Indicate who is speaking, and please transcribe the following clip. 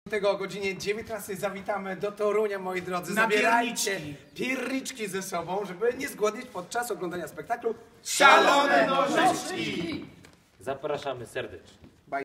Speaker 1: Tego o godzinie 19 zawitamy do Torunia, moi drodzy.
Speaker 2: Na
Speaker 1: Zabierajcie pierniczki ze sobą, żeby nie zgłodnieć podczas oglądania spektaklu
Speaker 2: Szalone Nożyczki!
Speaker 3: Zapraszamy serdecznie.